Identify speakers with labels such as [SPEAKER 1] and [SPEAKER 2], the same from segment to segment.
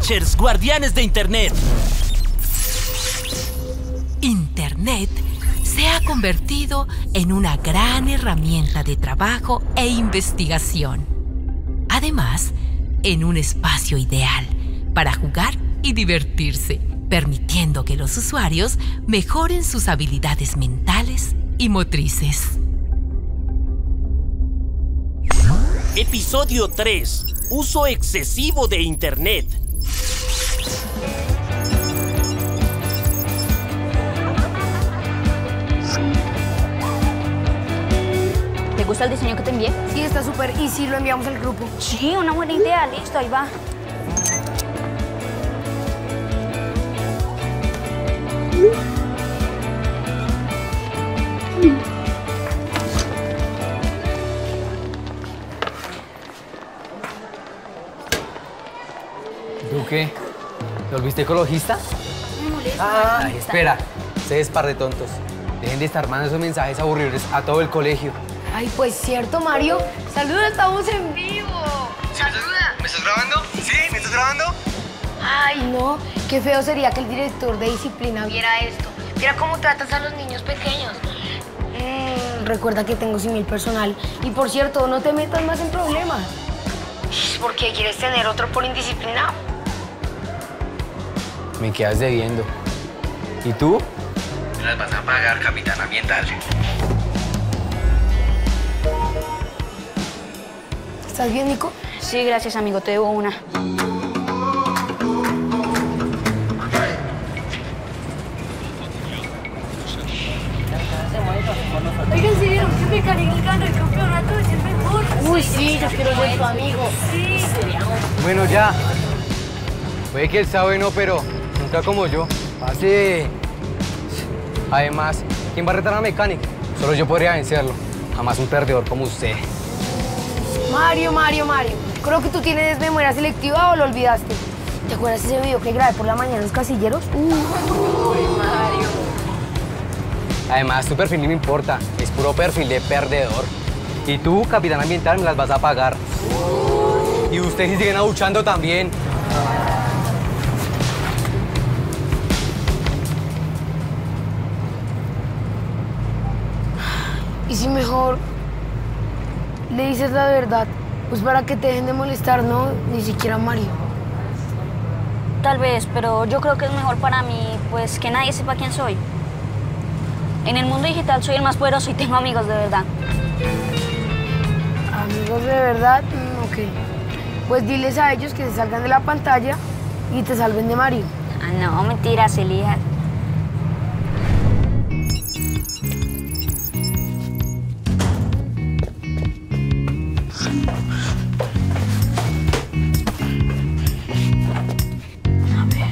[SPEAKER 1] Watchers, guardianes de Internet.
[SPEAKER 2] Internet se ha convertido en una gran herramienta de trabajo e investigación. Además, en un espacio ideal para jugar y divertirse, permitiendo que los usuarios mejoren sus habilidades mentales y motrices.
[SPEAKER 1] Episodio 3. Uso excesivo de Internet.
[SPEAKER 3] ¿Te gusta el diseño que te envié?
[SPEAKER 4] Sí, está súper. ¿Y si lo enviamos al grupo?
[SPEAKER 3] Sí, una buena idea. Listo, ahí va.
[SPEAKER 5] ¿Tú qué? ¿Te volviste ecologista?
[SPEAKER 3] Me molesta.
[SPEAKER 5] Ay, espera. Ustedes par de tontos. Dejen de estar mandando esos mensajes aburridos a todo el colegio.
[SPEAKER 4] Ay, pues cierto, Mario. Saluda, estamos en vivo.
[SPEAKER 5] Saluda. ¿Me estás grabando? ¿Sí? ¿Me estás grabando?
[SPEAKER 4] Ay, no. Qué feo sería que el director de disciplina viera esto. Mira cómo tratas a los niños pequeños. Recuerda que tengo civil personal. Y por cierto, no te metas más en problemas. ¿Por qué quieres tener otro por indisciplina?
[SPEAKER 5] Me quedas debiendo. ¿Y tú? Me las vas a pagar, capitán ambiental.
[SPEAKER 4] ¿Estás bien, Nico?
[SPEAKER 3] Sí, gracias, amigo. Te debo una.
[SPEAKER 4] Oigan, ¿sí vieron que Mecánico ganó el campeonato? Es el mejor. Uy, sí, yo quiero ser tu amigo. Sí.
[SPEAKER 5] Bueno, ya. Puede que él sea bueno, pero nunca como yo. Pase. Además, ¿quién va a retar a Mecánico? Solo yo podría vencerlo. Jamás un perdedor como usted.
[SPEAKER 4] Mario. Creo que tú tienes memoria selectiva o lo olvidaste. ¿Te acuerdas de ese video que grabé por la mañana en los casilleros? Mario.
[SPEAKER 5] Además, tu perfil ni me importa. Es puro perfil de perdedor. Y tú, capitán ambiental, me las vas a pagar. Y ustedes siguen abuchando también.
[SPEAKER 4] ¿Y si mejor le dices la verdad? Pues para que te dejen de molestar, ¿no? Ni siquiera a Mario.
[SPEAKER 3] Tal vez, pero yo creo que es mejor para mí, pues, que nadie sepa quién soy. En el mundo digital soy el más poderoso y tengo amigos de verdad.
[SPEAKER 4] ¿Amigos de verdad? Ok. Pues diles a ellos que se salgan de la pantalla y te salven de Mario.
[SPEAKER 3] Ah, no, mentiras, Elías. A ver.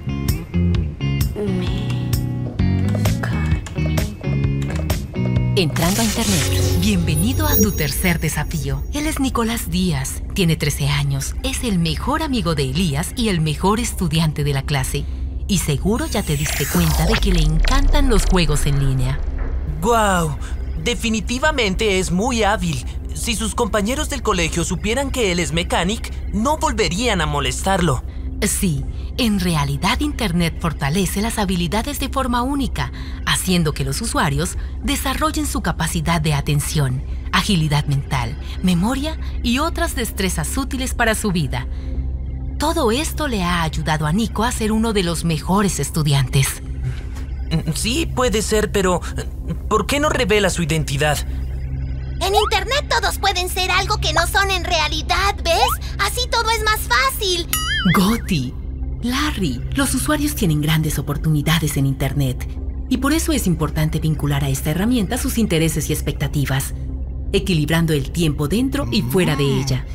[SPEAKER 2] Entrando a Internet, bienvenido a tu tercer desafío. Él es Nicolás Díaz, tiene 13 años, es el mejor amigo de Elías y el mejor estudiante de la clase. Y seguro ya te diste cuenta de que le encantan los juegos en línea.
[SPEAKER 1] ¡Guau! Definitivamente es muy hábil. Si sus compañeros del colegio supieran que él es mecánico, no volverían a molestarlo.
[SPEAKER 2] Sí, en realidad Internet fortalece las habilidades de forma única, haciendo que los usuarios desarrollen su capacidad de atención, agilidad mental, memoria y otras destrezas útiles para su vida. Todo esto le ha ayudado a Nico a ser uno de los mejores estudiantes.
[SPEAKER 1] Sí, puede ser, pero ¿por qué no revela su identidad?
[SPEAKER 6] En Internet todos pueden ser algo que no son en realidad, ¿ves? Así todo es más fácil.
[SPEAKER 2] Gotti, Larry, los usuarios tienen grandes oportunidades en Internet y por eso es importante vincular a esta herramienta sus intereses y expectativas, equilibrando el tiempo dentro y fuera de ella.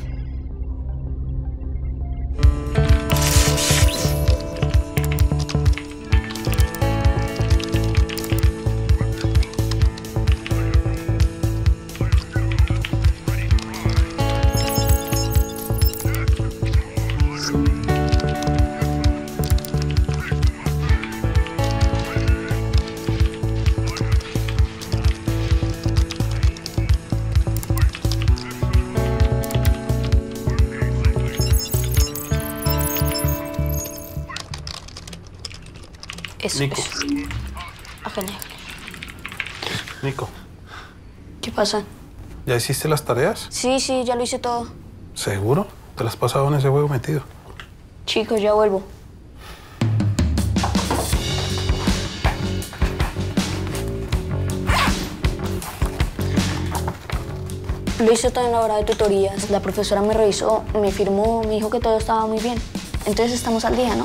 [SPEAKER 3] Eso,
[SPEAKER 7] Nico.
[SPEAKER 3] eso. Hágale.
[SPEAKER 7] Nico,
[SPEAKER 3] ¿Qué pasa?
[SPEAKER 7] ¿ya hiciste las tareas?
[SPEAKER 3] Sí, ya lo hice todo.
[SPEAKER 7] ¿Seguro? ¿Te las has pasado en ese juego metido?
[SPEAKER 3] Chicos, ya vuelvo. Lo hice todo en la hora de tutorías. La profesora me revisó, me firmó, me dijo que todo estaba muy bien. Entonces estamos al día, ¿no?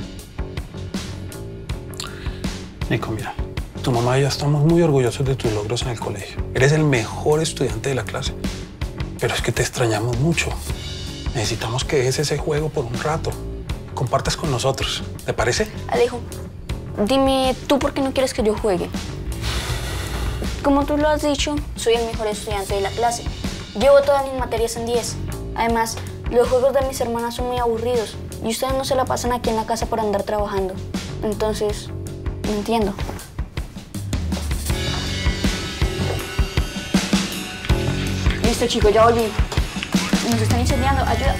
[SPEAKER 7] Nico, mira, tu mamá y yo estamos muy orgullosos de tus logros en el colegio. Eres el mejor estudiante de la clase. Pero es que te extrañamos mucho. Necesitamos que dejes ese juego por un rato. Compartas con nosotros. ¿Te parece?
[SPEAKER 3] Alejo, dime tú por qué no quieres que yo juegue. Como tú lo has dicho, soy el mejor estudiante de la clase. Llevo todas mis materias en 10. Además, los juegos de mis hermanas son muy aburridos y ustedes no se la pasan aquí en la casa por andar trabajando. Entonces, no entiendo. Listo, chicos, ya volví. Nos están incendiando. Ayuda.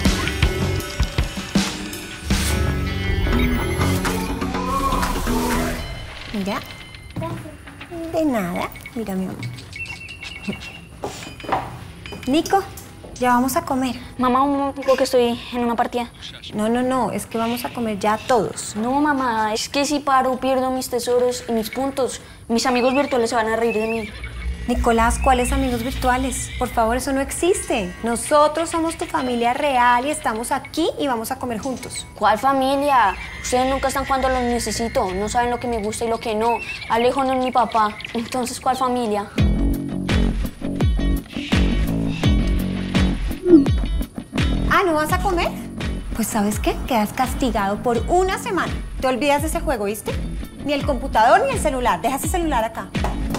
[SPEAKER 8] Mira. De nada. Mira, mi amor. Nico, ya vamos a comer.
[SPEAKER 3] Mamá, un momento que estoy en una partida.
[SPEAKER 8] No, es que vamos a comer ya todos.
[SPEAKER 3] No, mamá, es que si paro pierdo mis tesoros y mis puntos. Mis amigos virtuales se van a reír de mí.
[SPEAKER 8] Nicolás, ¿cuáles amigos virtuales? Por favor, eso no existe. Nosotros somos tu familia real y estamos aquí y vamos a comer juntos.
[SPEAKER 3] ¿Cuál familia? Ustedes nunca están cuando los necesito. No saben lo que me gusta y lo que no. Alejo no es mi papá. Entonces, ¿cuál familia?
[SPEAKER 8] Ah, ¿no vas a comer? Pues ¿sabes qué? Quedas castigado por una semana. Te olvidas de ese juego, ¿viste? Ni el computador ni el celular. Deja ese celular acá.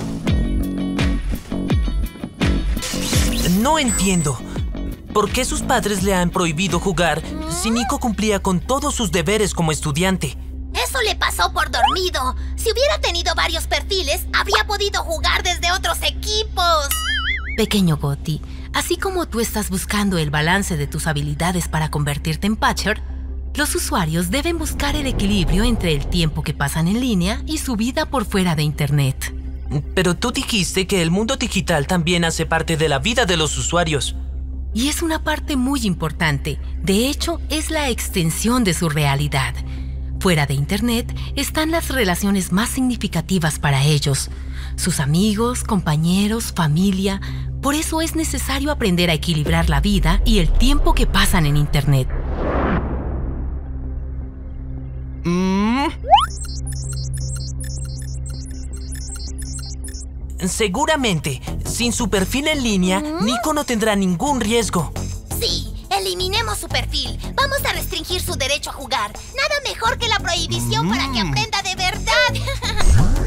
[SPEAKER 1] No entiendo. ¿Por qué sus padres le han prohibido jugar si Nico cumplía con todos sus deberes como estudiante?
[SPEAKER 6] Eso le pasó por dormido. Si hubiera tenido varios perfiles, habría podido jugar desde otros equipos.
[SPEAKER 2] Pequeño Gotti, así como tú estás buscando el balance de tus habilidades para convertirte en Patcher, los usuarios deben buscar el equilibrio entre el tiempo que pasan en línea y su vida por fuera de Internet.
[SPEAKER 1] Pero tú dijiste que el mundo digital también hace parte de la vida de los usuarios.
[SPEAKER 2] Y es una parte muy importante. De hecho, es la extensión de su realidad. Fuera de Internet están las relaciones más significativas para ellos. Sus amigos, compañeros, familia. Por eso es necesario aprender a equilibrar la vida y el tiempo que pasan en Internet.
[SPEAKER 1] Seguramente, sin su perfil en línea, Nico no tendrá ningún riesgo.
[SPEAKER 6] Sí, eliminemos su perfil. Vamos a restringir su derecho a jugar. Nada mejor que la prohibición para que aprenda de verdad.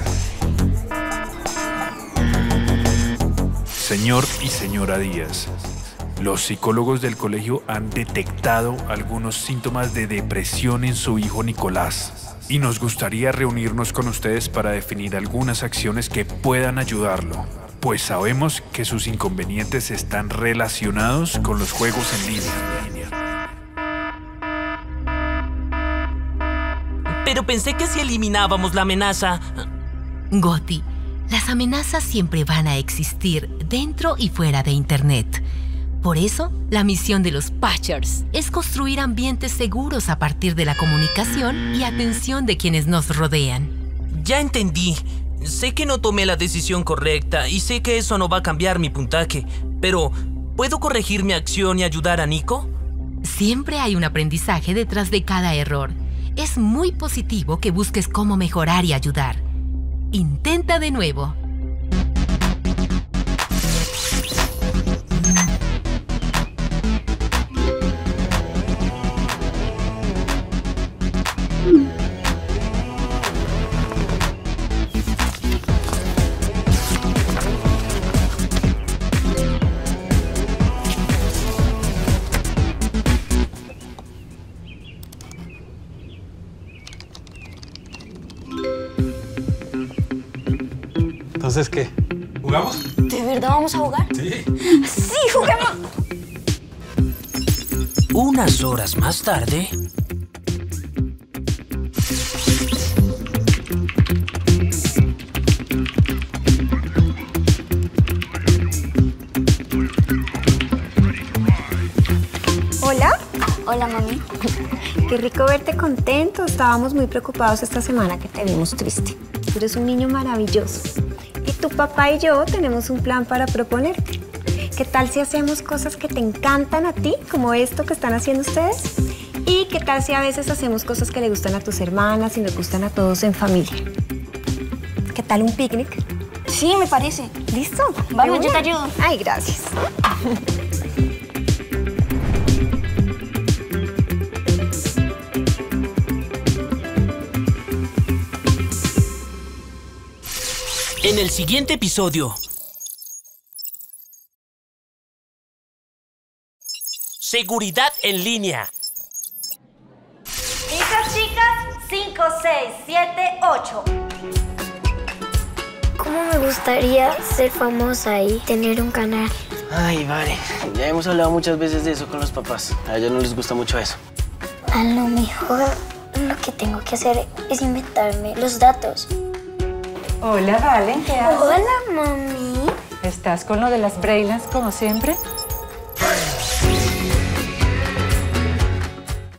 [SPEAKER 9] Señor y señora Díaz, los psicólogos del colegio han detectado algunos síntomas de depresión en su hijo Nicolás. Y nos gustaría reunirnos con ustedes para definir algunas acciones que puedan ayudarlo, pues sabemos que sus inconvenientes están relacionados con los juegos en línea.
[SPEAKER 1] Pero pensé que si eliminábamos la amenaza...
[SPEAKER 2] Gotti, las amenazas siempre van a existir dentro y fuera de Internet. Por eso, la misión de los Patchers es construir ambientes seguros a partir de la comunicación y atención de quienes nos rodean.
[SPEAKER 1] Ya entendí. Sé que no tomé la decisión correcta y sé que eso no va a cambiar mi puntaje. Pero, ¿puedo corregir mi acción y ayudar a Nico?
[SPEAKER 2] Siempre hay un aprendizaje detrás de cada error. Es muy positivo que busques cómo mejorar y ayudar. Intenta de nuevo.
[SPEAKER 7] Entonces, ¿qué? ¿Jugamos?
[SPEAKER 3] ¿De verdad vamos a jugar?
[SPEAKER 7] Sí.
[SPEAKER 3] ¡Sí, juguemos!
[SPEAKER 1] Unas horas más tarde...
[SPEAKER 3] Hola, mami.
[SPEAKER 8] Qué rico verte contento. Estábamos muy preocupados esta semana que te vimos triste. Tú eres un niño maravilloso. Y tu papá y yo tenemos un plan para proponerte. ¿Qué tal si hacemos cosas que te encantan a ti, como esto que están haciendo ustedes? ¿Y qué tal si a veces hacemos cosas que le gustan a tus hermanas y nos gustan a todos en familia? ¿Qué tal un picnic?
[SPEAKER 3] Sí, me parece.
[SPEAKER 8] ¿Listo?
[SPEAKER 3] Vamos, yo te ayudo.
[SPEAKER 8] Ay, gracias.
[SPEAKER 1] En el siguiente episodio. Seguridad en línea.
[SPEAKER 10] Chicas, 5, 6, 7, 8.
[SPEAKER 11] ¿Cómo me gustaría ser famosa y tener un canal?
[SPEAKER 12] Ay, vale. Ya hemos hablado muchas veces de eso con los papás. A ellos no les gusta mucho eso.
[SPEAKER 11] A lo mejor lo que tengo que hacer es inventarme los datos.
[SPEAKER 13] Hola, Valen, ¿qué haces?
[SPEAKER 11] Hola, mami.
[SPEAKER 13] ¿Estás con lo de las breilas como siempre?